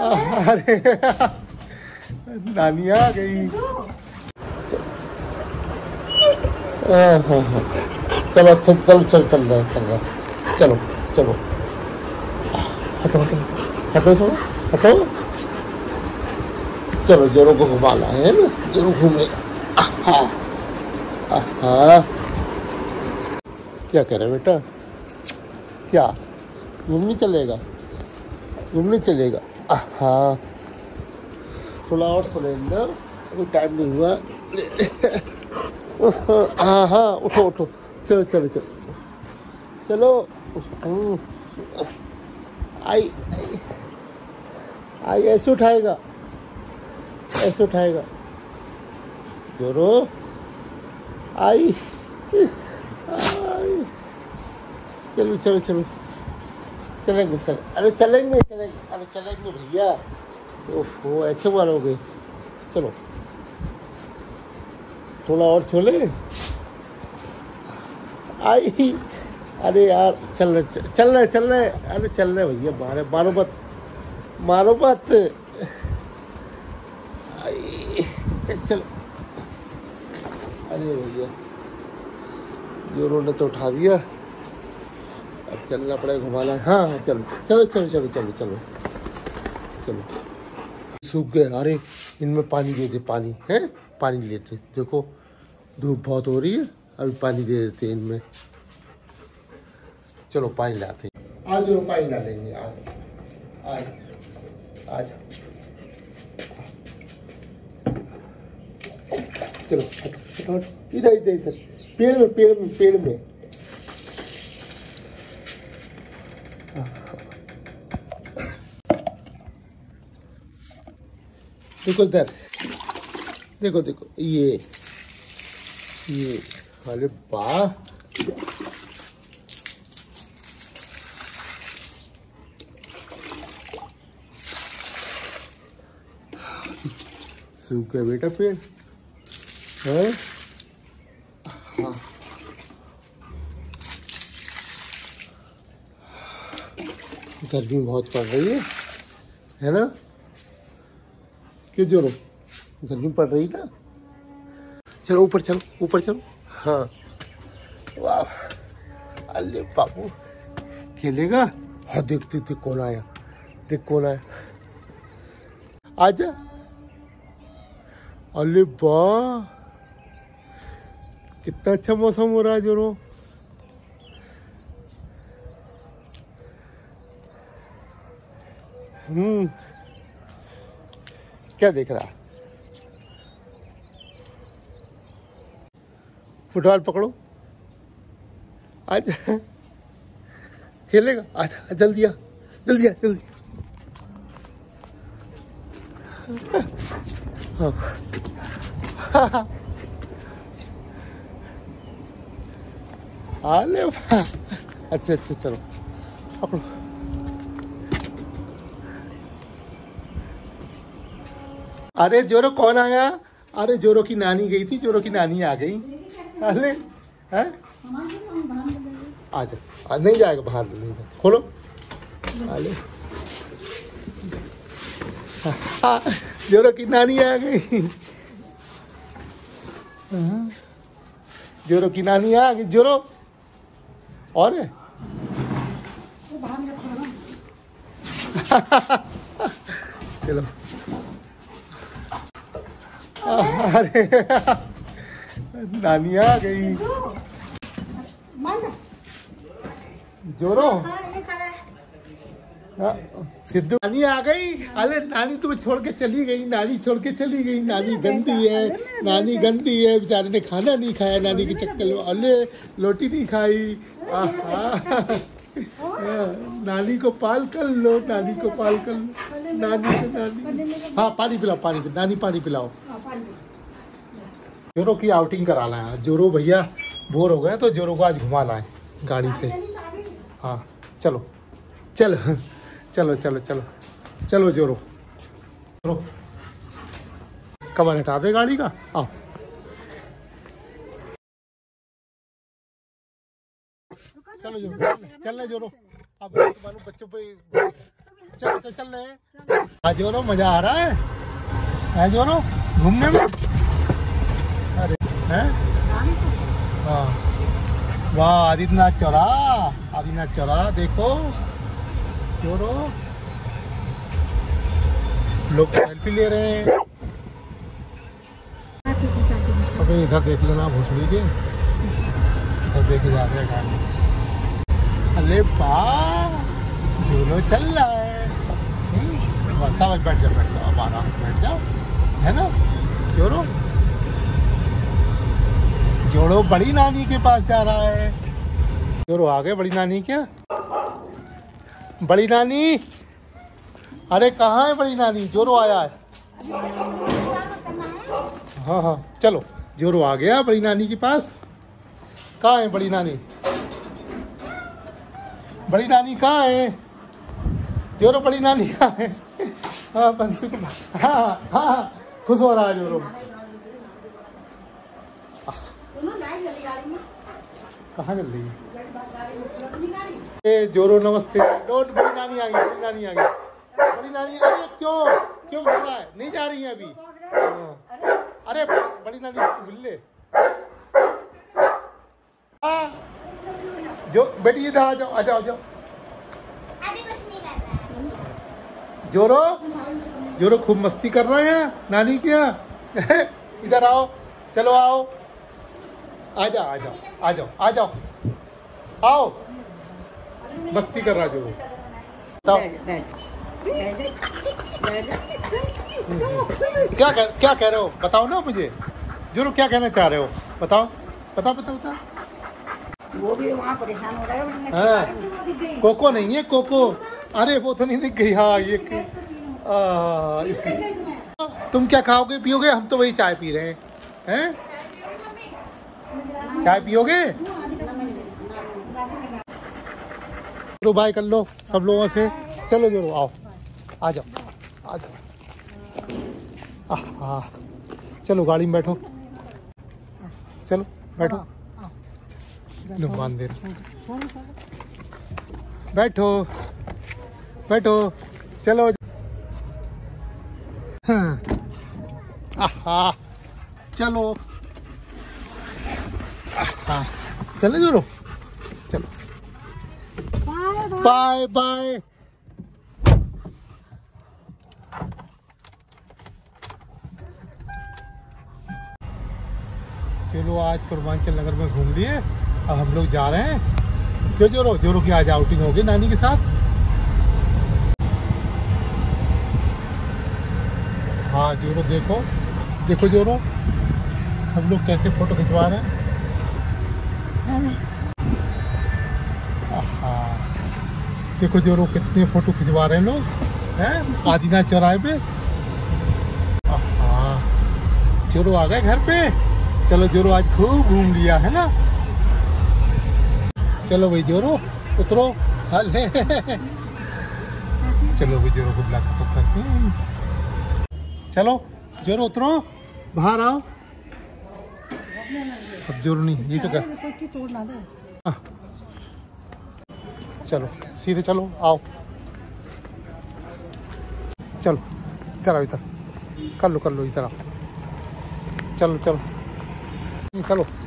अरे नानी आ गई। चलो चलो चल चल रहा चलो चलो। हटो हटो हटो थोड़ा हटो। चलो जोरो को घुमा लाए है ना, जोरो घूमे। क्या कह रहे बेटा? क्या घूमने चलेगा? घूमने चलेगा? हाँ थोड़ा और सो लेंगे, अभी टाइम नहीं हुआ। हाँ हाँ उठो उठो, चलो चलो चलो चलो। आई आई आई, ऐसे उठाएगा, ऐसे उठाएगा जोरो। आई आई, चलो चलो चलो चलेंगे चल, अरे चलेंगे चलेंगे, अरे चलेंगे भैया। ओफो ऐसे मारोगे? चलो थोड़ा और छोले। आई अरे यार चल रहे चल रहे, अरे चल रहे भैया, मारो मत मारो मत। आई चलो, अरे भैया जोरों ने तो उठा दिया, अब चलना पड़ेगा, घुमाना है। हाँ हाँ चलो चलो चलो चलो चलो चलो चलो। सूख गए, अरे इनमें पानी दे दे, पानी है, पानी लेते। देखो धूप बहुत हो रही है, अभी पानी दे देते इनमें। चलो पानी लाते हैं, आज पानी डालेंगे। आज आज आज चलो हटो, इधर इधर इधर, पेड़ में पेड़ में पेड़ में। देखो इधर, देखो देखो ये अरे वाह, सूख गया बेटा पेड़ है। हाँ गर्मी बहुत पड़ रही है ना? क्यों जोरो, गर्मी पड़ रही ना? चलो ऊपर चलो, ऊपर चलो। हाँ वाह, अल्ले बाबू खेलेगा। हाँ देख देख देख कौन आया, देख कौन आया, आजा। अल्ले वाह कितना अच्छा मौसम हो रहा है जोरो। क्या देख रहा? फुटबॉल पकड़ो, आजा खेलेगा, आजा जल्दी आ, जल्दी आ जल्दी। हाँ अरे अच्छा अच्छा चलो पकड़ो। अरे जोरो कौन आया? अरे जोरो की नानी गई थी, जोरो की नानी आ गई। अरे हैं आजा, नहीं जाएगा बाहर, नहीं जाएगा। खोलो, अरे जोरो की नानी आ गई, जोरो की नानी आ गई। जोरो और है चलो। अरे नानी आ गई। जोरो सिद्धू, नानी आ गई। अरे नानी तुम्हें छोड़ के चली गई, नानी छोड़ के चली गई। नानी गंदी है, नानी गंदी है, बेचारे ने खाना नहीं खाया नानी के चक्कर में। अरे रोटी नहीं खाई। नानी को पाल कर लो, नानी को पाल कर लो, नानी को नानी। हाँ पानी पिलाओ, पानी पिलाओ नानी, पानी पिलाओ। जोरो की आउटिंग कराना है। जोरो भैया बोर हो गए तो जोरो को आज घुमा लाए गाड़ी से। हाँ चलो चलो चलो चलो चलो चलो जोरो, चलो कवर हटा दे गाड़ी का। आओ चलो जोरो, चल रहे जोरो। अब बच्चों पे चलो चल रहे हैं। आज जोरो मजा आ रहा है जोरो घूमने में। अरे हैं हाँ वाह आदित्यनाथ चौराहा देखो जोरो लोग सेल्फी ले रहे हैं। अबे इधर देख लेना भोसड़ी के इधर देखे जा रहे हैं गाड़ी। अरे वाह झूलो चल रहा है। बस समझ बैठ जाओ अब आराम से बैठ जाओ है ना। जोड़ो बड़ी नानी के पास जा रहा है। जोरो आ गए बड़ी नानी। क्या बड़ी नानी? अरे कहाँ है बड़ी नानी? जोरो आया है। हाँ चलो जोरो आ गया बड़ी नानी के पास। कहाँ है बड़ी नानी? बड़ी नानी कहाँ है? जोरो बड़ी नानी कहाँ है? हाँ बंसू को हाँ खुश हो रहा है जोरो। कहाँ चल रही है? जोरो नमस्ते। बड़ी नानी आ गई। अरे क्यों बोल रहा है? नहीं जा रही है अभी। अरे बड़ी नानी मिल ले। जो बेटी इधर आ जाओ। जोरो खूब मस्ती कर रहे हैं नानी के यहाँ। इधर आओ चलो आओ आ जाओ आओ मस्ती कर रहा जोरो। क्या कह रहे हो बताओ ना मुझे। जोरो क्या कहना चाह रहे हो बताओ। बता। वो भी वहाँ परेशान हो रहा है। हाँ कोको नहीं है कोको। अरे वो तो नहीं दिख गई। हाँ ये तुम क्या खाओगे पियोगे? हम तो वही चाय पी रहे हैं। चाय पियोगे? चलो बाय कर लो सब लोगों से। चलो जोरो आओ आ जाओ। चलो गाड़ी में बैठो। चलो बैठो। बांध दे बैठो चलो। चलो चलो जोरो चलो बाय। चलो आज पूर्वांचल नगर में घूम लिए। अब हम लोग जा रहे हैं। क्यों जोरो की आज आउटिंग होगी नानी के साथ। हाँ जोरो देखो जोरो सब लोग कैसे फोटो खिंचवा रहे हैं। देखो जोरो कितने फोटो खिंचवा रहे हैं लोग हैं आदिनाथ चौराहे पे। जोरो आ गए घर पे। चलो जोरो आज खूब घूम लिया है ना। चलो भाई जोरो उतरो। चलो भाई जोरो गुड लक तो करते हैं। चलो जोरो उतरो बाहर आओ। अब जोरो नहीं ये तो कर। चलो सीधे चलो आओ। चलो इधर आओ इधर कर लो इधर आओ। चलो